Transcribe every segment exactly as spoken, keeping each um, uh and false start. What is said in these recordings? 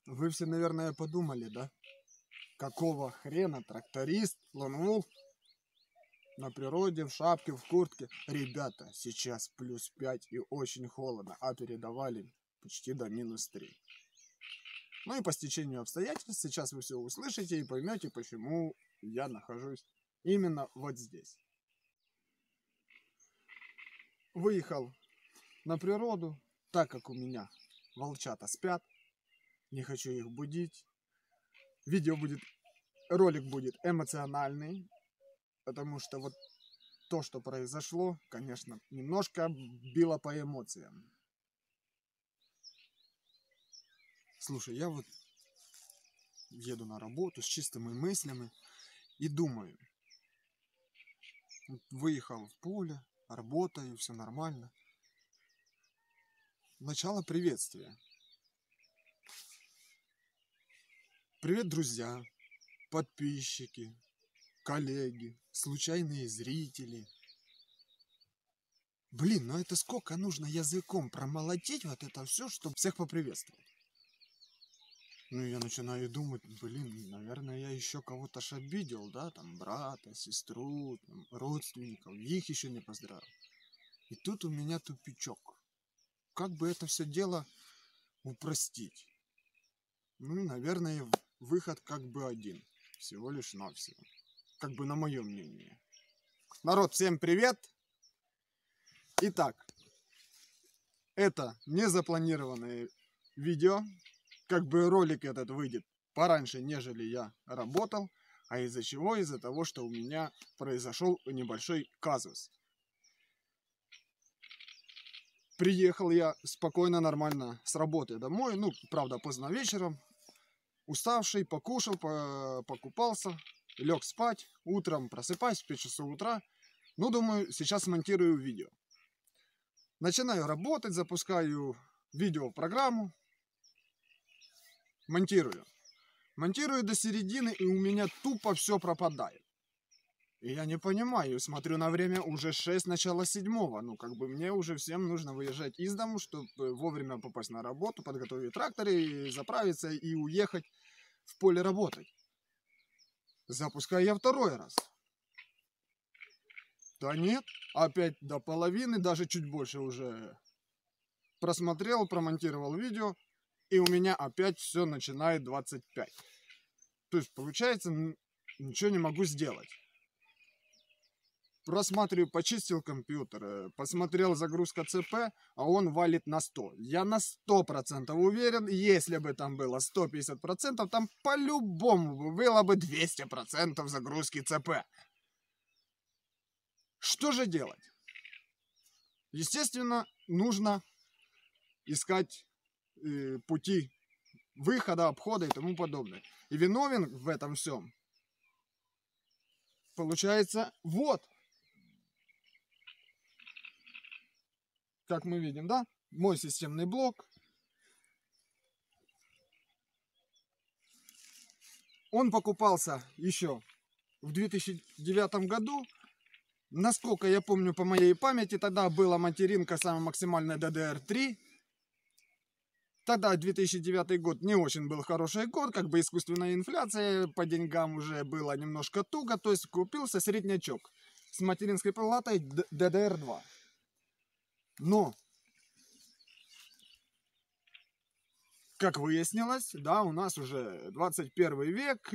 Вы все, наверное, подумали, да? Какого хрена тракторист ломнул на природе, в шапке, в куртке? Ребята, сейчас плюс пять и очень холодно, а передавали почти до минус три. Ну и по стечению обстоятельств сейчас вы все услышите и поймете, почему я нахожусь именно вот здесь. Выехал на природу, так как у меня волчата спят. Не хочу их будить. Видео будет, ролик будет эмоциональный, потому что вот то, что произошло, конечно, немножко било по эмоциям. Слушай, я вот еду на работу с чистыми мыслями и думаю. Выехал в поле, работаю, все нормально. Начало приветствия. Привет, друзья, подписчики, коллеги, случайные зрители. Блин, ну это сколько нужно языком промолотить вот это все, чтобы всех поприветствовать. Ну я начинаю думать, блин, наверное, я еще кого-то ж обидел, да, там брата, сестру, там, родственников, их еще не поздравил. И тут у меня тупичок. Как бы это все дело упростить? Ну, наверное, выход как бы один. Всего лишь навсего. Как бы на мое мнение. Народ, всем привет! Итак, это незапланированное видео. Как бы ролик этот выйдет пораньше, нежели я работал. А из-за чего? Из-за того, что у меня произошел небольшой казус. Приехал я спокойно, нормально с работы домой. Ну, правда, поздно вечером. Уставший, покушал, покупался, лег спать. Утром просыпаюсь в пять часов утра. Ну, думаю, сейчас монтирую видео. Начинаю работать, запускаю видео в программу. Монтирую. Монтирую до середины, и у меня тупо все пропадает. И я не понимаю, смотрю на время уже шесть, начало седьмого. Ну, как бы мне уже всем нужно выезжать из дому, чтобы вовремя попасть на работу, подготовить тракторы, заправиться и уехать в поле работать. Запускаю я второй раз. Да нет, опять до половины, даже чуть больше уже просмотрел, промонтировал видео, и у меня опять все начинает двадцать пять. То есть, получается, ничего не могу сделать. Просматриваю, почистил компьютер, посмотрел загрузка ЦП, а он валит на сто. Я на сто процентов уверен, если бы там было сто пятьдесят процентов, там по-любому было бы двести процентов загрузки ЦП. Что же делать? Естественно, нужно искать э, пути выхода, обхода и тому подобное. И виновен в этом всем, получается, вот. Как мы видим, да? Мой системный блок. Он покупался еще в две тысячи девятом году. Насколько я помню по моей памяти, тогда была материнка самая максимальная ди ди эр три. Тогда две тысячи девятый год не очень был хороший год, как бы искусственная инфляция, по деньгам уже было немножко туго, то есть купился среднячок с материнской платой ди ди эр два. Но, как выяснилось, да, у нас уже двадцать первый век,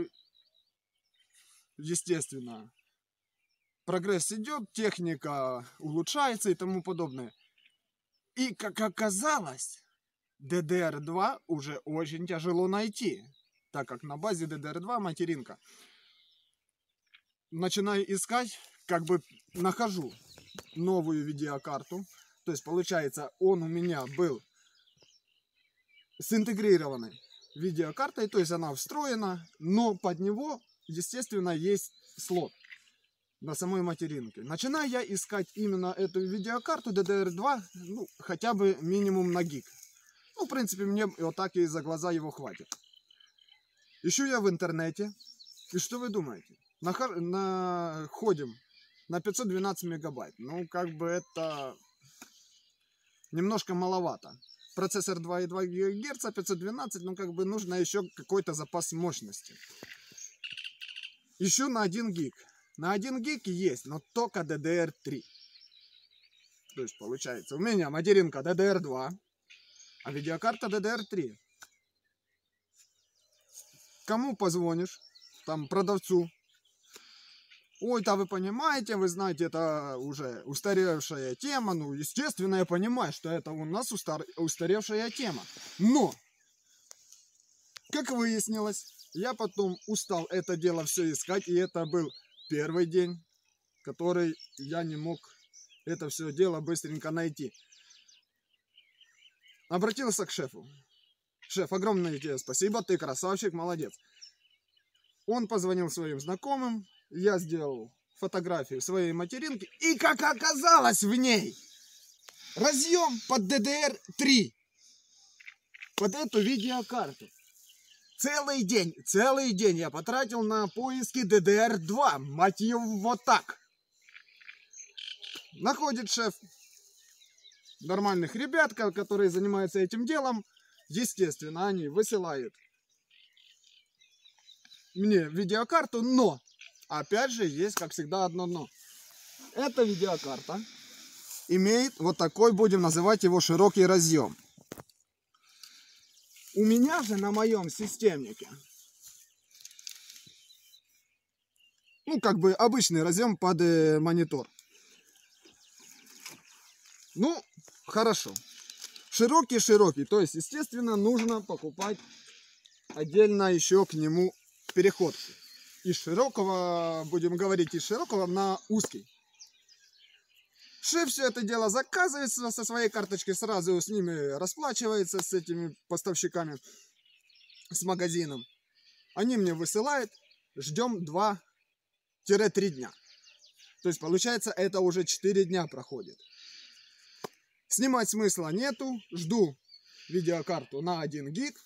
естественно, прогресс идет, техника улучшается и тому подобное. И, как оказалось, ди ди эр два уже очень тяжело найти, так как на базе ди ди эр два материнка. Начинаю искать, как бы нахожу новую видеокарту. То есть, получается, он у меня был с интегрированной видеокартой, то есть она встроена, но под него, естественно, есть слот на самой материнке. Начинаю я искать именно эту видеокарту ди ди эр два, ну, хотя бы минимум на гиг. Ну, в принципе, мне вот так и за глаза его хватит. Ищу я в интернете, и что вы думаете? Нахар... Находим на пятьсот двенадцать мегабайт. Ну, как бы это немножко маловато. процессор два и два гигагерца, пятьсот двенадцать, ну как бы нужно еще какой-то запас мощности. Ищу на один гиг. На один гиг есть, но только ди ди эр три. То есть получается, у меня материнка ди ди эр два, а видеокарта ди ди эр три. Кому позвонишь? Там продавцу. Ой, да вы понимаете, вы знаете, это уже устаревшая тема. Ну, естественно, я понимаю, что это у нас устар... устаревшая тема. Но, как выяснилось, я потом устал это дело все искать. И это был первый день, который я не мог это все дело быстренько найти. Обратился к шефу. Шеф, огромное тебе спасибо, ты красавчик, молодец. Он позвонил своим знакомым. Я сделал фотографию своей материнки. И как оказалось в ней разъем под ди ди эр три. Под эту видеокарту. Целый день, целый день я потратил на поиски ди ди эр два. Мать ее, вот так. Находит шеф нормальных ребят, которые занимаются этим делом. Естественно, они высылают мне видеокарту, но опять же есть, как всегда, одно но. Эта видеокарта имеет вот такой, будем называть его, широкий разъем. У меня же на моем системнике, ну, как бы обычный разъем под э, монитор. Ну, хорошо. Широкий-широкий. То есть, естественно, нужно покупать отдельно еще к нему переходку. Из широкого, будем говорить, из широкого на узкий. Шеф все это дело заказывает со своей карточки, сразу с ними расплачивается, с этими поставщиками, с магазином. Они мне высылают, ждем два-три дня. То есть, получается, это уже четыре дня проходит. Снимать смысла нету, жду видеокарту на один гиг.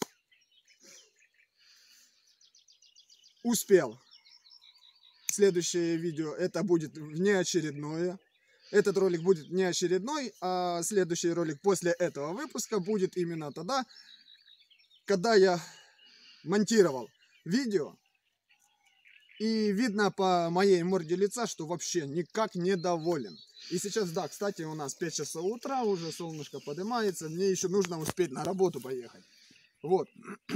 Успел. Следующее видео это будет внеочередное. Этот ролик будет не очередной, а следующий ролик после этого выпуска будет именно тогда, когда я монтировал видео. И видно по моей морде лица, что вообще никак не доволен. И сейчас, да, кстати, у нас пять часов утра, уже солнышко поднимается, мне еще нужно успеть на работу поехать. Вот.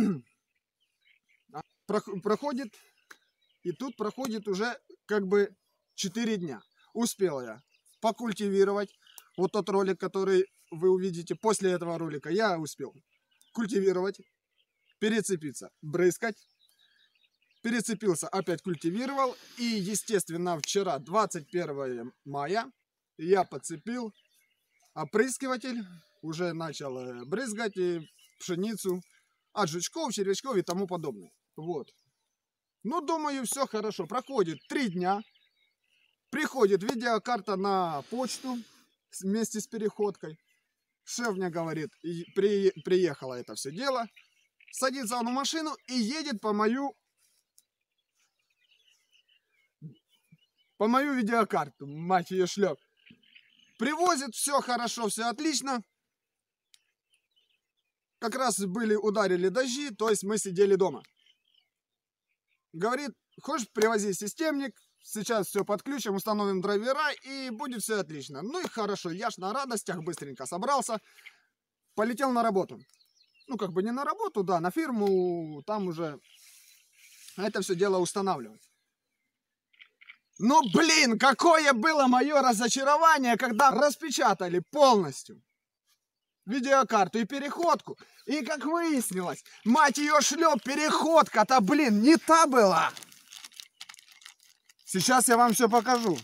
Проходит, и тут проходит уже как бы четыре дня. Успел я покультивировать вот тот ролик, который вы увидите после этого ролика. Я успел культивировать, перецепиться, брызгать. Перецепился, опять культивировал. И, естественно, вчера, двадцать первое мая, я подцепил опрыскиватель. Уже начал брызгать пшеницу от жучков, червячков и тому подобное. Вот. Ну, думаю, все хорошо. Проходит три дня. Приходит видеокарта на почту вместе с переходкой. Шеф мне говорит, при, приехало это все дело. Садится он в машину и едет по мою... По мою видеокарту, мать ее шлеп. Привозит, все хорошо, все отлично. Как раз были, ударили дожди, то есть мы сидели дома. Говорит, хочешь, привози системник, сейчас все подключим, установим драйвера и будет все отлично. Ну и хорошо, я ж на радостях быстренько собрался, полетел на работу. Ну как бы не на работу, да, на фирму, там уже это все дело устанавливать. Но, блин, какое было мое разочарование, когда распечатали полностью видеокарту и переходку. И как выяснилось, мать ее шлеп, переходка-то, блин, не та была. Сейчас я вам все покажу.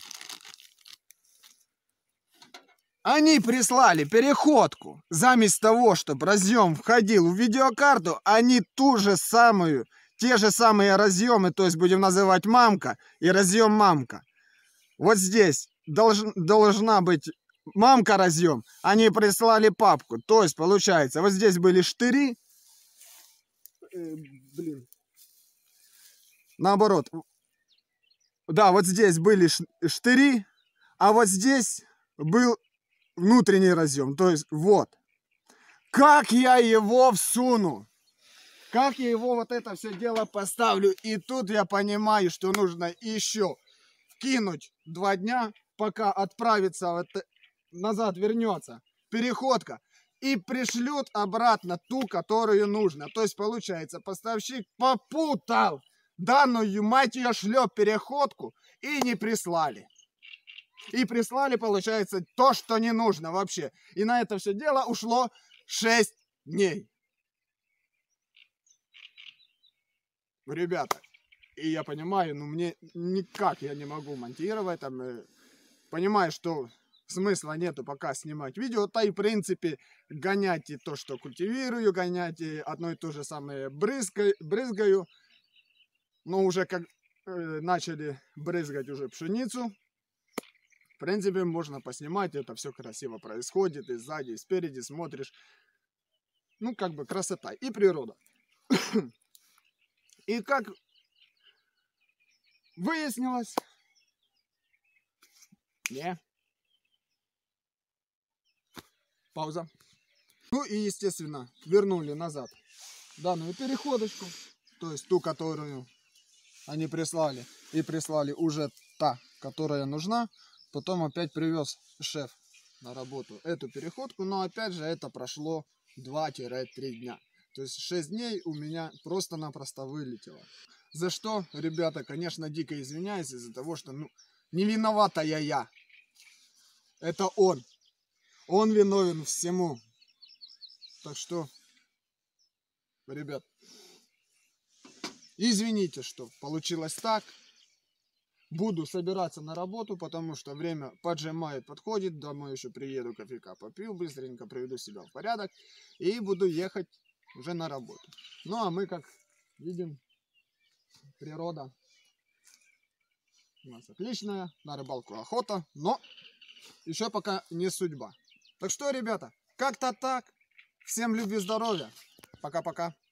Они прислали переходку. Заместо того, чтобы разъем входил в видеокарту, они ту же самую... Те же самые разъемы, то есть будем называть мамка и разъем мамка. Вот здесь долж, должна быть мамка разъем. Они прислали папку. То есть получается, вот здесь были штыри. Э, блин. Наоборот. Да, вот здесь были штыри, а вот здесь был внутренний разъем. То есть вот. Как я его всуну? Как я его вот это все дело поставлю? И тут я понимаю, что нужно еще вкинуть два дня, пока отправится вот назад, вернется переходка. И пришлют обратно ту, которую нужно. То есть получается, поставщик попутал данную, мать ее, шлеп переходку и не прислали. И прислали, получается, то, что не нужно вообще. И на это все дело ушло шесть дней. Ребята, и я понимаю, ну мне никак я не могу монтировать, там, э, понимаю, что смысла нету пока снимать видео, да и в принципе гонять и то, что культивирую, гонять и одно и то же самое брызгаю, брызгаю. Но уже как э, начали брызгать уже пшеницу, в принципе можно поснимать, это все красиво происходит, и сзади, и спереди смотришь, ну как бы красота и природа. И как выяснилось, не, пауза. Ну и естественно вернули назад данную переходочку, то есть ту, которую они прислали, и прислали уже та, которая нужна. Потом опять привез шеф на работу эту переходку, но опять же это прошло два-три дня. То есть шесть дней у меня просто-напросто вылетело. За что, ребята, конечно, дико извиняюсь, из-за того, что ну, не виновата я я. Это он. Он виновен всему. Так что, ребят, извините, что получилось так. Буду собираться на работу, потому что время поджимает, подходит. Домой еще приеду, кофейка попью, быстренько приведу себя в порядок. И буду ехать уже на работу. Ну, а мы, как видим, природа у нас отличная. На рыбалку охота, но еще пока не судьба. Так что, ребята, как-то так. Всем любви, здоровья. Пока-пока.